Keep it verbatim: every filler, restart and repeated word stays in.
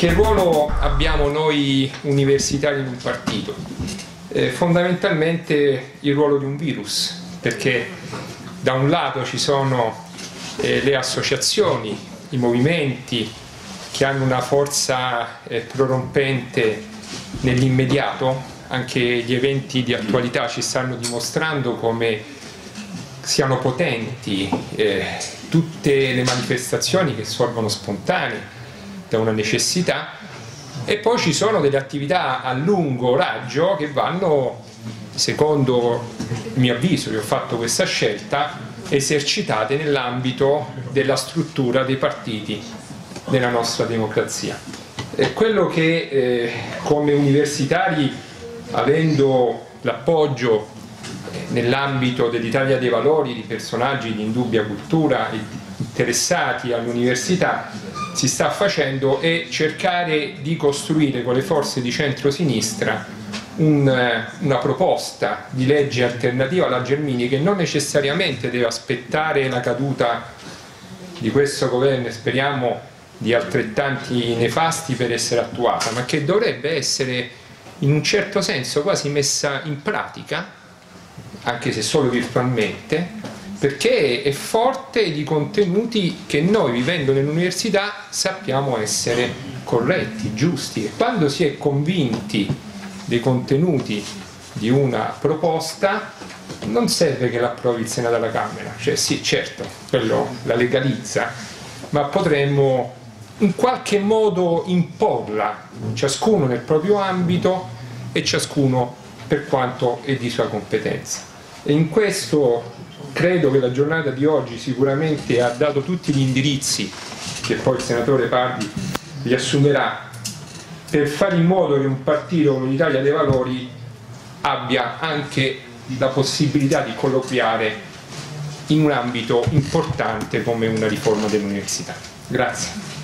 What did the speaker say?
Che ruolo abbiamo noi universitari in un partito? Eh, fondamentalmente il ruolo di un virus, perché da un lato ci sono eh, le associazioni, i movimenti che hanno una forza eh, prorompente nell'immediato. Anche gli eventi di attualità ci stanno dimostrando come siano potenti eh, tutte le manifestazioni che sorgono spontanee da una necessità, e poi ci sono delle attività a lungo raggio che vanno, secondo il mio avviso, io ho fatto questa scelta, esercitate nell'ambito della struttura dei partiti della nostra democrazia. E quello che eh, come universitari, avendo l'appoggio eh, nell'ambito dell'Italia dei Valori di personaggi di indubbia cultura interessati all'università, si sta facendo è cercare di costruire con le forze di centrosinistra un, una proposta di legge alternativa alla Gelmini, che non necessariamente deve aspettare la caduta di questo governo e speriamo di altrettanti nefasti per essere attuata, ma che dovrebbe essere in un certo senso quasi messa in pratica, anche se solo virtualmente, perché è forte di contenuti che noi, vivendo nell'università, sappiamo essere corretti, giusti, e quando si è convinti dei contenuti di una proposta non serve che l'approvi il Senato alla Camera, cioè sì, certo, quello la legalizza, ma potremmo in qualche modo imporla, ciascuno nel proprio ambito e ciascuno per quanto è di sua competenza. E in questo credo che la giornata di oggi sicuramente ha dato tutti gli indirizzi, che poi il senatore Pardi riassumerà, per fare in modo che un partito come l'Italia dei Valori abbia anche la possibilità di colloquiare in un ambito importante come una riforma dell'università. Grazie.